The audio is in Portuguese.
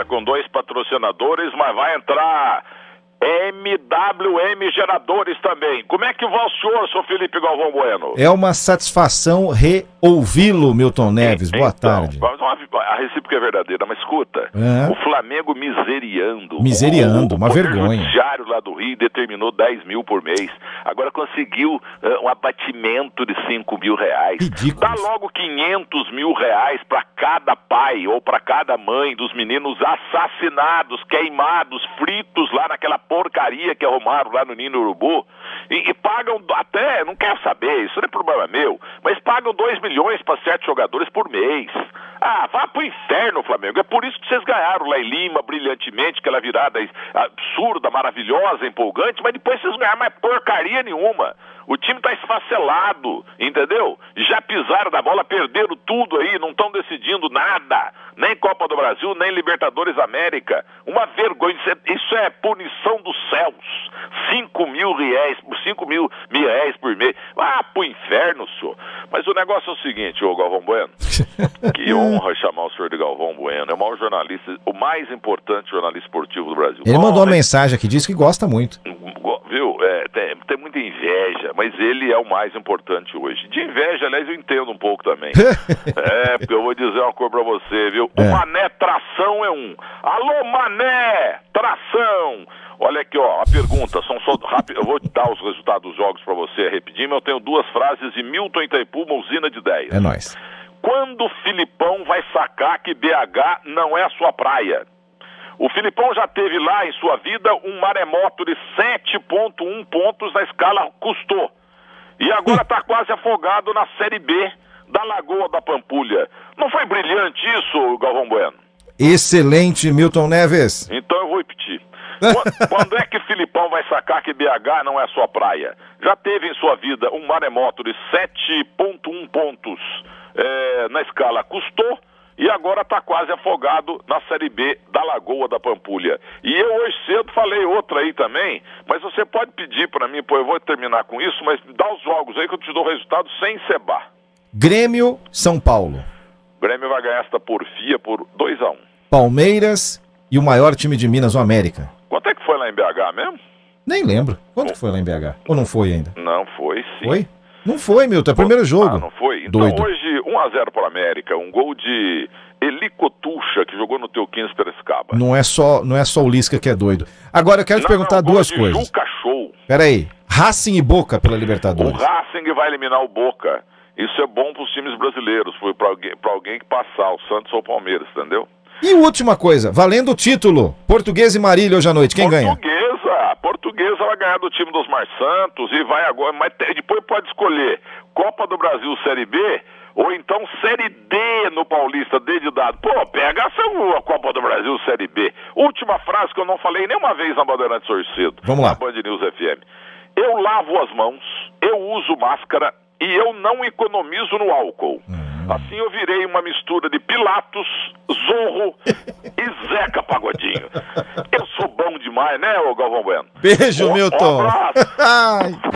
tá com 2 patrocinadores, mas vai entrar MWM Geradores também. Como é que vai o senhor, seu Felipe Galvão Bueno? É uma satisfação reouvi-lo, Milton Neves. Boa tarde. A recíproca é verdadeira, mas escuta, o Flamengo miseriando, uma vergonha. O judiciário lá do Rio determinou 10 mil por mês, agora conseguiu um abatimento de 5 mil reais. Ridículo. Dá logo 500 mil reais para cada pai ou para cada mãe dos meninos assassinados, queimados, fritos lá naquela porcaria que arrumaram lá no Ninho Urubu, e pagam até, não quero saber, isso não é problema meu, mas pagam 2 milhões para 7 jogadores por mês. Ah, vá pro inferno, Flamengo. É por isso que vocês ganharam lá em Lima, brilhantemente, aquela virada absurda, maravilhosa, empolgante, mas depois vocês não ganharam mais porcaria nenhuma. O time tá esfacelado, entendeu? Já pisaram da bola, perderam tudo aí, não estão decidindo nada. Nem Copa do Brasil, nem Libertadores América. Uma vergonha, isso é punição dos céus. 5 mil reais por mês. Ah, pro inferno, senhor. Mas o negócio é o seguinte, ô Galvão Bueno. Que honra chamar o senhor de Galvão Bueno. É o maior jornalista, o mais importante jornalista esportivo do Brasil. Ele mandou uma mensagem aqui, disse que gosta muito. Viu? Tem muita inveja, mas ele é o mais importante hoje. De inveja, aliás, eu entendo um pouco também. Porque eu vou dizer uma coisa pra você, viu? O Mané Tração é um. Alô, Mané Tração! Olha aqui, ó, a pergunta, rápido, eu vou dar os resultados dos jogos pra você rapidinho, mas eu tenho 2 frases de Milton Itaipu, uma usina de ideias. É nóis. Quando o Filipão vai sacar que BH não é a sua praia? O Filipão já teve lá em sua vida um maremoto de 7,1 pontos na escala Cousteau. E agora está quase afogado na Série B da Lagoa da Pampulha. Não foi brilhante isso, Galvão Bueno? Excelente, Milton Neves. Então eu vou repetir. Quando é que Filipão vai sacar que BH não é sua praia? Já teve em sua vida um maremoto de 7,1 pontos na escala Cousteau. E agora está quase afogado na Série B da Lagoa da Pampulha. E eu hoje cedo falei outra aí também, mas você pode pedir para mim, pô, eu vou terminar com isso, mas dá os jogos aí que eu te dou o resultado sem cebar. Grêmio, São Paulo. Grêmio vai ganhar esta porfia por 2-1. Palmeiras e o maior time de Minas, o América. Quanto é que foi lá em BH mesmo? Nem lembro. Quanto foi lá em BH? Ou não foi ainda? Não foi, sim. Foi? Não foi, Milton, é o primeiro jogo. Ah, não foi? Então doido. Hoje 1-0 para o América, um gol de Eli Cotucha, que jogou no teu 15 Piracicaba. Não é só o Lisca que é doido. Agora eu quero te perguntar duas coisas. Juca Show. Peraí, Racing e Boca pela Libertadores. O Racing vai eliminar o Boca. Isso é bom para os times brasileiros, foi para alguém que passar, o Santos ou o Palmeiras, entendeu? E última coisa, valendo o título, Portuguesa e Marília hoje à noite, quem ganha? Portuguesa vai ganhar do time dos Mar Santos e vai agora, mas depois pode escolher Copa do Brasil Série B ou então Série D no Paulista, D de dado. Pô, pega a Copa do Brasil Série B. Última frase que eu não falei nenhuma vez na Bandeirantes hoje cedo. Vamos lá. Na Band News FM. Eu lavo as mãos, eu uso máscara e eu não economizo no álcool. Assim eu virei uma mistura de Pilatos, Zorro e Zeca Pagodinho. Eu sou bom demais, né, ô Galvão Bueno? Beijo, Milton. Um abraço.